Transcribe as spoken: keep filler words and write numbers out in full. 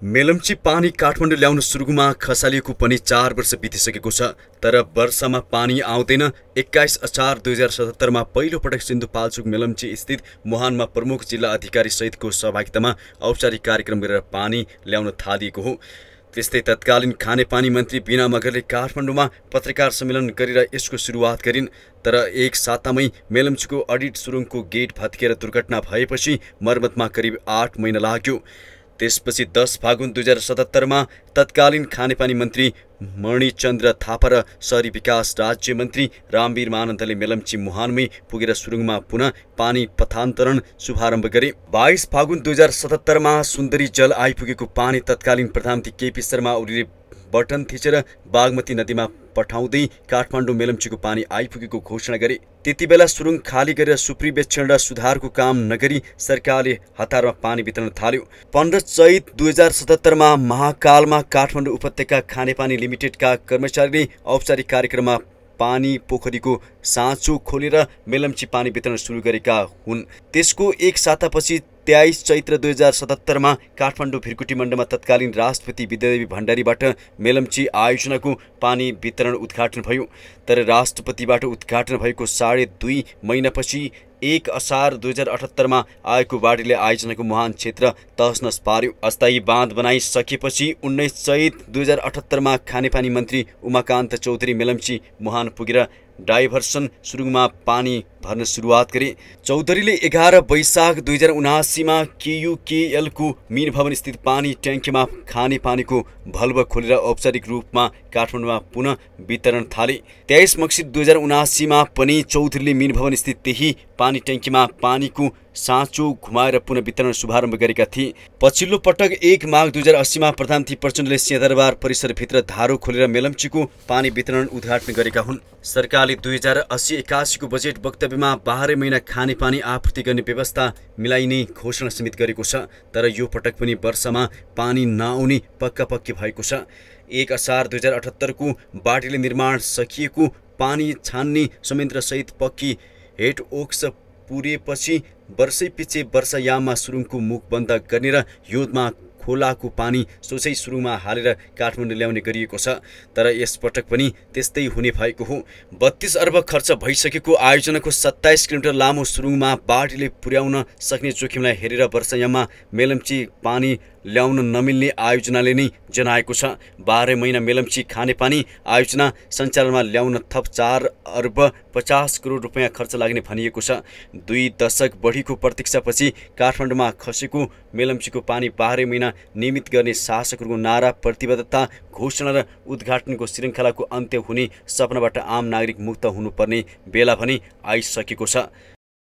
मेलम्ची पानी काठमाडौँ ल्याउन सुरुमा खसालिएको पनि चार वर्ष बितिसकेको छ, तर वर्षमा पानी आउँदैन। एक्काइस असार दुई हजार सतहत्तरमा पहिलो पटक सिन्धुपाल्चोक मेलम्ची स्थित मुहानमा प्रमुख जिल्ला अधिकारी सहितको सहभागितामा औपचारिक कार्यक्रम गरेर पानी ल्याउन थालिएको हो। त्यस्तै तत्कालीन खानेपानी मन्त्री बिना मगरले काठमाडौँमा पत्रकार सम्मेलन गरेर यसको सुरुवात गरिन्। तर एक सातामै मेलम्चीको अडिट सुरुङको गेट भत्किएर दुर्घटना भएपछि मर्मतमा करिब आठ महिना लाग्यो। त्यसपछि दस फागुन दुई हजार सतहत्तरमा तत्कालीन खानेपानी मन्त्री मणिचन्द्र थापा र शहरी विकास राज्य मन्त्री रामवीर महानन्दले मेलम्ची मुहानमै पुगेर सुरुङमा पुनः पानी पथान्तरण शुभारम्भ गरे। बाइस फागुन दुई हजार सतहत्तरमा सुन्दरी जल आइपुगेको पानी तत्कालीन प्रधानमन्त्री केपी शर्मा ओलीले बटन थिचेर बागमती नदीमा पठाउँदै काठमाडौँ मेलम्चीको पानी आइपुगेको घोषणा गरे। त्यतिबेला सुरुङ खाली गरेर सुप्रिवेक्षण र सुधारको काम नगरी सरकारले हतारमा पानी वितरण थाल्यो। पन्ध्र चैत दुई हजार सतहत्तरमा महाकालमा काठमाडौँ उपत्यका खानेपानी लिमिटेडका कर्मचारीले औपचारिक कार्यक्रममा पानी पोखरीको साँचो खोलेर मेलम्ची पानी वितरण सुरु गरेका हुन्। त्यसको एक सातापछि तेइस चैत्र दुई हजार सतहत्तरमा काठमाडौँ भिरकुटी मण्डलमा तत्कालीन राष्ट्रपति विद्यादेवी भण्डारीबाट मेलम्ची आयोजनाको पानी वितरण उद्घाटन भयो। तर राष्ट्रपतिबाट उद्घाटन भएको साढे दुई महिनापछि एक असार दुई हजार अठहत्तरमा आएको बाढीले आयोजनाको मुहान क्षेत्र तहसनस पार्यो। अस्थायी बाँध बनाइसकेपछि उन्नाइस चैत दुई हजार अठहत्तरमा खानेपानी मन्त्री उमाकान्त चौधरी मेलम्ची मुहान पुगेर डाइभर्सन सुरुङमा पानी भर्न सुरुवात गरे। चौधरीले एघार वैशाख दुई हजार उनासीमा केयुकेएलको मीन भवन स्थित पानी ट्याङ्कीमा खाने पानीको भल्भ खोलेर औपचारिक रूपमा काठमाडौँमा पुनः वितरण थाले। तेइस मक्सिर दुई हजार उनासीमा पनि चौधरीले मीन भवन स्थित त्यही पानी ट्याङ्कीमा पानीको साँचो घुमाएर पुनः वितरण शुभारम्भ गरेका थिए। पछिल्लो पटक एक माघ दुई हजार अस्सीमा प्रधानमन्त्री प्रचण्डले सिंहदरबार परिसरभित्र धारो खोलेर मेलम्चीको पानी वितरण उद्घाटन गरेका हुन्। सरकारले दुई हजार अस्सी एकासीको बजेट वक्तव्यमा बाह्रै महिना खाने पानी आपूर्ति गर्ने व्यवस्था मिलाइने घोषणा समेत गरेको छ। तर यो पटक पनि वर्षमा पानी नआउने पक्का पक्की भएको छ। एक असार दुई हजार अठहत्तरको बाढीले निर्माण सकिएको पानी छान्ने संयन्त्रसहित पक्की हेड ओक्स पुरेपछि वर्षै पछि वर्षायाममा सुरुङको मुख बन्द गर्ने र हिउँदमा खोलाको पानी सोझै सुरुङमा हालेर काठमाडौँ ल्याउने गरिएको छ। तर यसपटक पनि त्यस्तै हुने भएको हो। बत्तीस अर्ब खर्च भइसकेको आयोजनाको सत्ताइस किलोमिटर लामो सुरुङमा बाढीले पुर्याउन सक्ने जोखिमलाई हेरेर वर्षायाममा मेलम्ची पानी ल्याउन नमिल्ने आयोजनाले नै जनाएको छ। बाह्रै महिना मेलम्ची खानेपानी आयोजना सञ्चालनमा ल्याउन थप चार अर्ब पचास करोड रुपियाँ खर्च लाग्ने भनिएको छ। दुई दशक बढीको प्रतीक्षापछि काठमाडौँमा खसेको मेलम्चीको पानी बाह्रै महिना नियमित गर्ने शासकहरूको नारा, प्रतिबद्धता, घोषणा र उद्घाटनको श्रृङ्खलाको अन्त्य हुने सपनाबाट आम नागरिक मुक्त हुनुपर्ने बेला पनि आइसकेको छ।